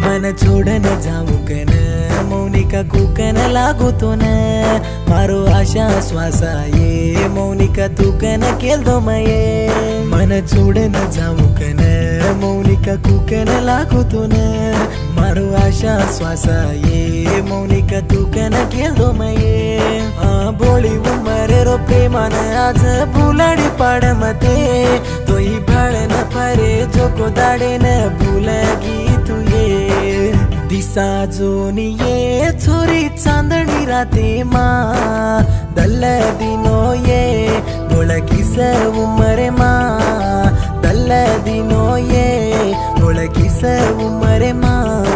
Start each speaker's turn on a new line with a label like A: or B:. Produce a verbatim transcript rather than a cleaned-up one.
A: मन छोड़ न जाऊ कन मौनिका कुकन लागू तो न मारो आशा श्वासा ये मौनिका तू कन केल दो मये मन छोड़ न जाऊ कन मौनिका कुकन लागू तो न मारो आशा श्वासा ये मौनिका तू कन केल दो मये आ बोली उमरे रो प्रेमान आज बुलाडी पाड मते तोही भाळ न परे जोको दाडे न भूलगी तू ये दिसा जोनी ये छोरी चांदणी राते मा दल्ल दिनो ये बोळकीस उमरे मा दल्ल दिनो ये बोळकीस उमरे मा।